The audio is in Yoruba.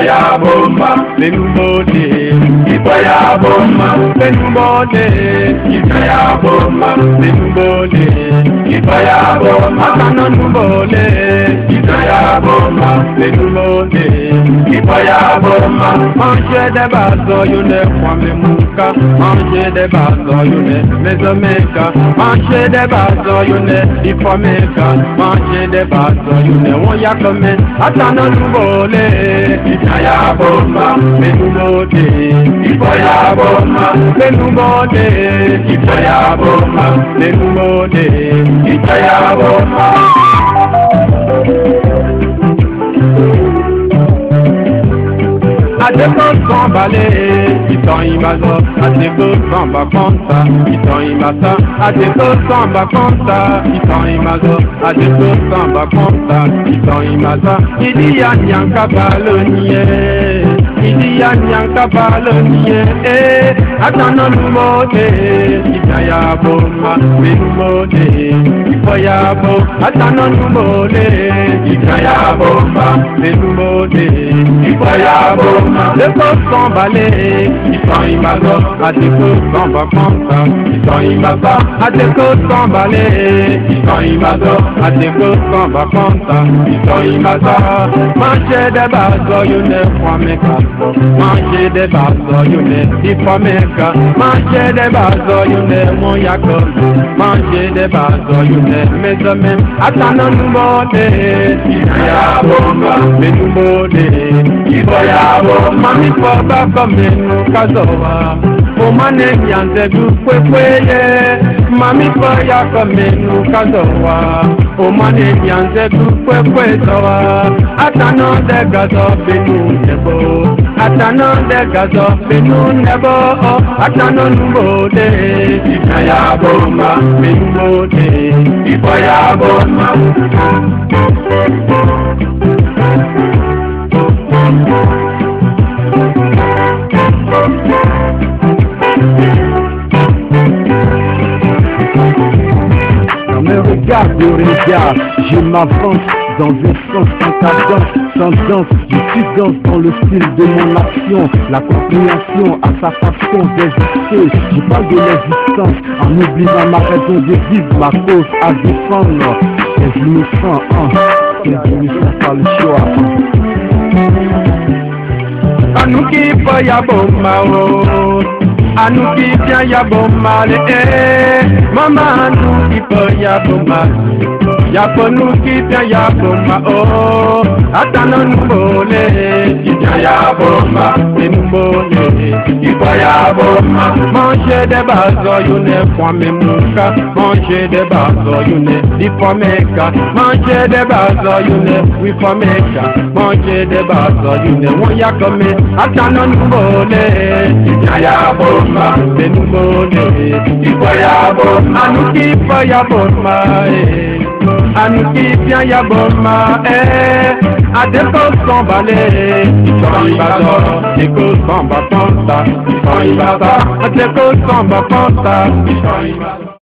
Ipaya bomba, Benumode, Ipaya bomba, Benumode, Ipaya bomba, Benumode, Ipaya bomba, Atanonubole, Ipaya bomba, Benumode, Ipaya bomba, Manger des bateaux, y'en est Kwame Muka, manger des bateaux, y'en est Mesomeka, manger des bateaux, y'en est Ifomeka, manger des bateaux, y'en est Wonyakome, Atanonubole, Ipaya bomba, Benumode, Ipaya bomba, Benumode, Ipaya bomba, Benumode, Ipaya bomba. Adeko Sambale, Itan Imazo, Adeko Samba Konta, Itan Imasa, Adeko Samba Konta, Itan Imazo, Adeko Samba Konta, Itan Imasa, Idiya Nyanka Balonie, Idiya Nyanka Balonie, Atanonumode, Ipaya Bomba, Benumode, Ipaya Bo, Atanonumode, Ipaya bomba, Benumode, Ipaya bomba, Adeko Sambale, Itan Imazo, Adeko Samba Konta, Itan Imasa, Adeko Sambale, Itan Imazo, Adeko Samba Konta, Itan Imasa, manger des bateaux, y'en est Kwame Kaso, manger des bateaux, y'en est Ifomeka, manger des bateaux, y'en est Moyako, manger des bateaux, y'en est Mesomem, Atanonubode, Ipaya bomba, Benumode, Ipaya bomba, Mami Papa Kamenu Kazowa, Omane Nyanze Dukweye, Mami Paya Kamenu Kazowa, Omane Nyanze Dukweye Zawa, Atano de Gazo Benu Nebo, Atano de Gazo Benu Nebo, Atano Nubode, Ipaya bomba, Benumode, Ipaya bomba. Dans mes regards de regard, je m'avance dans un sens sans cadence, sans danse, je suis danse dans le style de mon action, la compréhension à sa façon d'exister, je parle de l'existence en oubliant ma raison de vivre, ma cause à défendre, et je me sens, par le choix. Anuki Paya Bomba, Anuki Paya Bomba, Mama Anuki Paya Bomba, Yaponuki Paya Bomba, Atanonubole, Ipaya bomba, Benumole, Ipaya bomba, manger des bateaux, y'en est Kwame Muka, manger des bateaux, y'en est Ifomeka, manger des bateaux, y'en est Ifomeka, manger des bateaux, y'en est Wonyakome, Atanonubole, Ipaya bomba, Benumode, Ipaya bomba, Anuki Paya Bomba, Anuki Paya Bomba, Adeko Sambale, Itan Imazo, Adeko Samba Konta, Itan Imasa, Adeko Samba Konta, Itan Imasa.